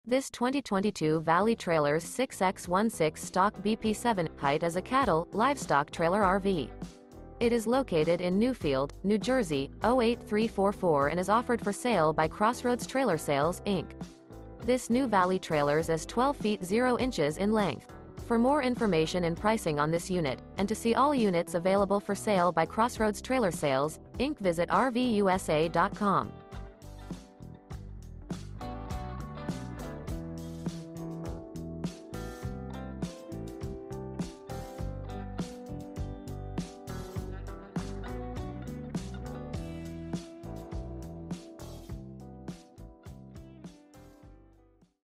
This 2022 Valley Trailers 6x16 stock BP7 height as a cattle, livestock trailer RV. It is located in Newfield, New Jersey, 08344 and is offered for sale by Crossroads Trailer Sales, Inc. This new Valley Trailers is 12 feet 0 inches in length. For more information and pricing on this unit, and to see all units available for sale by Crossroads Trailer Sales, Inc., visit RVUSA.com.